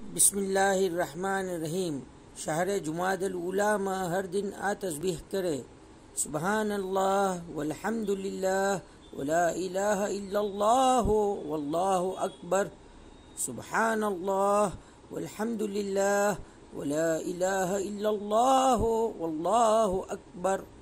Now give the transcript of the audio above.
बिस्मिल्लाहिर्रहमानिर्रहीम। शहर जुमादल उला में हर दिन आ तस्बीह करे, सुबहानल्लाह वल्हम्दुलिल्लाह वला इलाहा इल्लल्लाह वल्लाहु अकबर। सुबहानल्लाह वल्हम्दुलिल्लाह वला इलाहा इल्लल्लाह वल्लाहु अकबर।